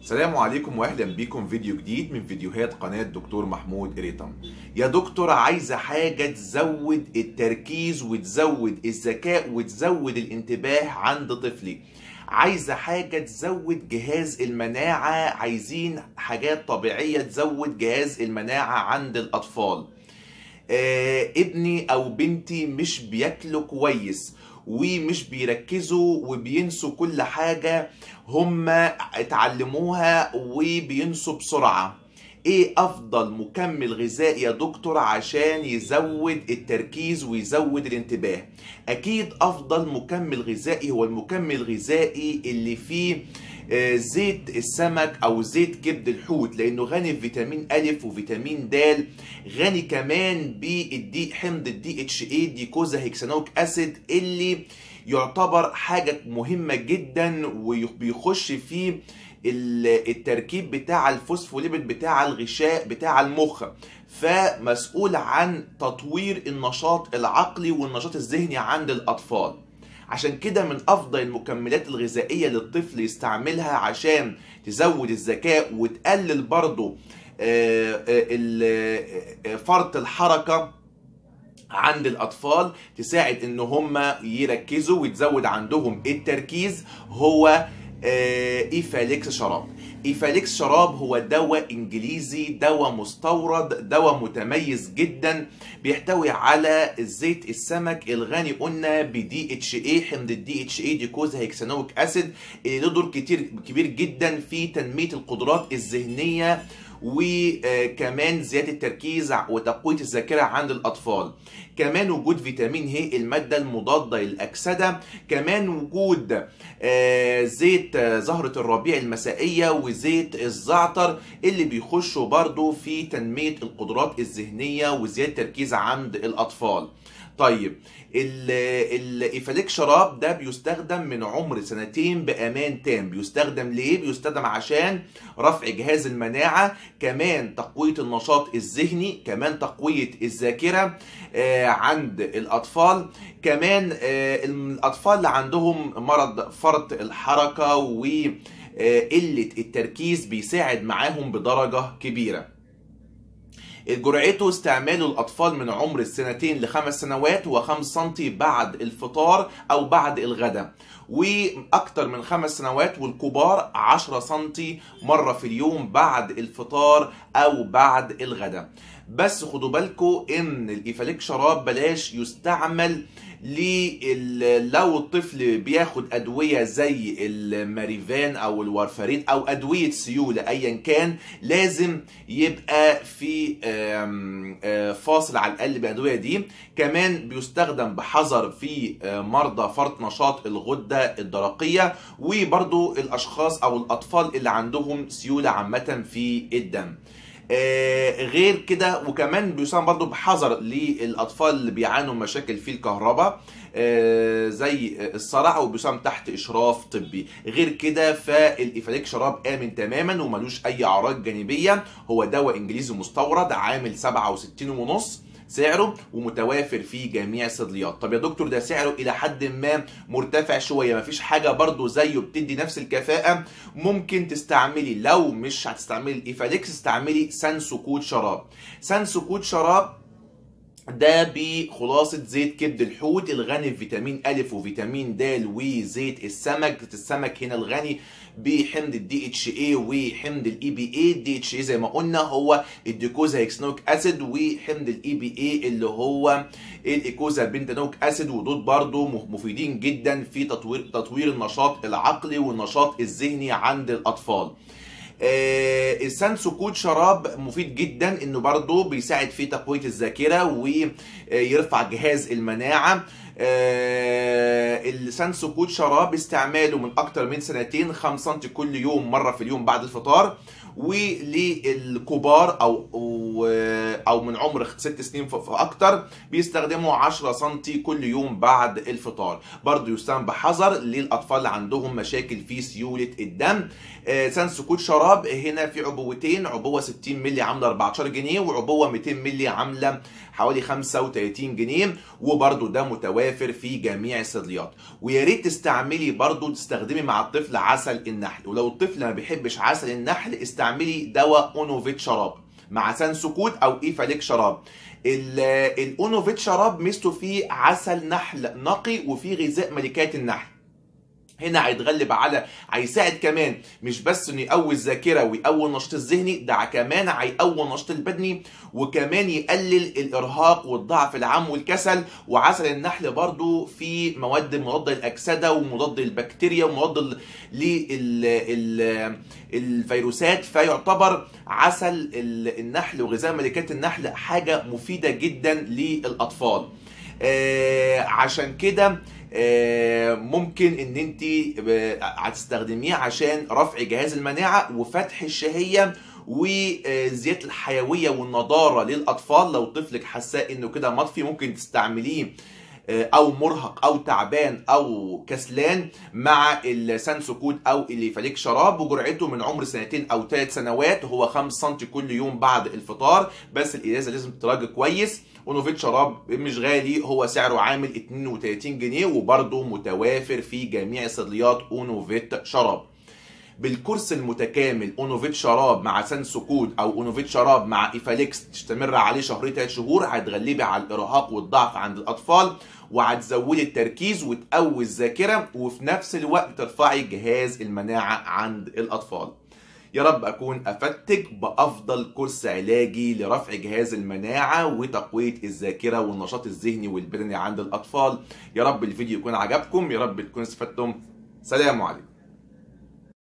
السلام عليكم واهلا بيكم فيديو جديد من فيديوهات قناة دكتور محمود إريتم. يا دكتور، عايزة حاجة تزود التركيز وتزود الذكاء وتزود الانتباه عند طفلي. عايزة حاجة تزود جهاز المناعة، عايزين حاجات طبيعية تزود جهاز المناعة عند الأطفال. ابني أو بنتي مش بياكلوا كويس ومش بيركزوا وبينسوا كل حاجة هم اتعلموها وبينسوا بسرعة. ايه افضل مكمل غذائي يا دكتور عشان يزود التركيز ويزود الانتباه؟ اكيد افضل مكمل غذائي هو المكمل الغذائي اللي فيه زيت السمك او زيت كبد الحوت، لانه غني بفيتامين ا وفيتامين د، غني كمان بالدي حمض الدي اتش اي ديكوزا هيكسانويك اسيد اللي يعتبر حاجة مهمة جدا وبيخش في التركيب بتاع الفوسفوليبيد بتاع الغشاء بتاع المخ، فمسؤول عن تطوير النشاط العقلي والنشاط الذهني عند الأطفال. عشان كده من أفضل المكملات الغذائية للطفل يستعملها عشان تزود الذكاء وتقلل برضه فرط الحركة عند الأطفال، تساعد إن هم يركزوا وتزود عندهم التركيز، هو إيفاليكس شراب. إيفاليكس شراب هو دواء إنجليزي، دواء مستورد، دواء متميز جدا، بيحتوي على زيت السمك الغني قلنا بدي اتش اي حمض الدي اتش اي ديكوزا هيكسانويك اسيد، اللي له دور كبير جدا في تنمية القدرات الذهنية وكمان زيادة التركيز وتقوية الذاكرة عند الأطفال. كمان وجود فيتامين ه المادة المضادة للأكسدة، كمان وجود زيت زهرة الربيع المسائية وزيت الزعتر اللي بيخشوا برضو في تنمية القدرات الذهنية وزيادة التركيز عند الأطفال. طيب الإيفاليك شراب ده بيستخدم من عمر 2 بأمان تام. بيستخدم ليه؟ بيستخدم عشان رفع جهاز المناعة، كمان تقوية النشاط الذهني، كمان تقوية الذاكرة عند الأطفال، كمان الأطفال اللي عندهم مرض فرط الحركة وقلة التركيز بيساعد معاهم بدرجة كبيرة. جرعته استعماله الأطفال من عمر 2 ل5 سنوات و5 سنتي بعد الفطار أو بعد الغداء، وأكتر من 5 سنوات والكبار 10 سنتي مرة في اليوم بعد الفطار أو بعد الغداء. بس خدوا بالكم إن الإيفاليك شراب بلاش يستعمل لو الطفل بياخد أدوية زي الماريفان أو الوارفارين أو أدوية سيولة أيا كان، لازم يبقى في فاصل على الأقل بالأدوية دي. كمان بيستخدم بحذر في مرضى فرط نشاط الغدة الدرقية، وبرضو الأشخاص أو الأطفال اللي عندهم سيولة عامة في الدم. غير كده وكمان بيساهم برضو بحذر للأطفال اللي بيعانوا مشاكل في الكهرباء زي الصرع، وبيساهم تحت إشراف طبي. غير كده فالإيفاليك شراب آمن تماما وملوش أي أعراض جانبية، هو دواء إنجليزي مستورد عامل 67.5 سعره ومتوافر في جميع الصيدليات. طب يا دكتور ده سعره الى حد ما مرتفع شويه، مفيش حاجه برضو زيه بتدي نفس الكفاءه؟ ممكن تستعملي، لو مش هتستعملي الايفاليكس استعملي سانسوكوت شراب. سانسوكوت شراب ده بخلاصة زيت كبد الحوت الغني بفيتامين ا وفيتامين د وزيت السمك. السمك هنا الغني بحمض الدي اتش اي وحمض الاي بي اي. الدي اتش اي زي ما قلنا هو الديكوزا هيكسانويك اسيد، وحمض الاي بي اي اللي هو الايكوزا بنتانويك اسيد، ودول برضو مفيدين جدا في تطوير النشاط العقلي والنشاط الذهني عند الاطفال. السانسوكوت شراب مفيد جدا، انه برضو بيساعد في تقوية الذاكرة ويرفع جهاز المناعة. السانسوكوت شراب استعماله من اكتر من 2 5 سم كل يوم مرة في اليوم بعد الفطار، وللكبار او من عمر 6 سنين فاكتر بيستخدموا 10 سم كل يوم بعد الفطار. برضو يستخدم بحذر للاطفال اللي عندهم مشاكل في سيولة الدم. سانسوكوت شراب هنا في عبوتين، عبوة 60 مللي عاملة 14 جنيه، وعبوة 200 مللي عاملة حوالي 35 جنيه، وبرضو ده متوافر متوافر في جميع الصيدليات. ويا ريت تستعملي برضو تستخدمي مع الطفل عسل النحل، ولو الطفل ما بيحبش عسل النحل استعملي دواء اونوفيت شراب مع سانسكود او ايفاليك شراب. الاونوفيت شراب ميزته فيه عسل نحل نقي وفيه غذاء ملكات النحل. هنا هيساعد كمان مش بس انه يقوي الذاكره ويقوي النشاط الذهني، ده كمان هيقوي النشاط البدني، وكمان يقلل الارهاق والضعف العام والكسل. وعسل النحل برضو فيه مواد مضاده للاكسده ومضاد للبكتيريا ومضاد للفيروسات، فيعتبر عسل النحل وغذاء ملكات النحل حاجه مفيده جدا للاطفال. عشان كده ممكن ان انت هتستخدميه عشان رفع جهاز المناعه وفتح الشهيه وزياده الحيويه والنضاره للاطفال. لو طفلك حاساه انه كده مطفي ممكن تستعمليه او مرهق او تعبان او كسلان مع السانسكود او الإيفاليك شراب، وجرعته من عمر 2 أو 3 سنوات. هو 5 سم كل يوم بعد الفطار، بس الازازه لازم تتراج كويس. اونوفيت شراب مش غالي، هو سعره عامل 32 جنيه وبرده متوافر في جميع صيدليات اونوفيت شراب. بالكورس المتكامل اونوفيت شراب مع سانسكود او اونوفيت شراب مع ايفاليكس تستمر عليه شهرين 3 شهور، هتغلبي على الارهاق والضعف عند الاطفال، وهتزودي التركيز وتقوي الذاكره، وفي نفس الوقت ترفعي جهاز المناعه عند الاطفال. يا رب اكون افدتك بافضل كورس علاجي لرفع جهاز المناعه وتقويه الذاكره والنشاط الذهني والبدني عند الاطفال. يا رب الفيديو يكون عجبكم، يا رب تكونوا استفدتم. سلام عليكم.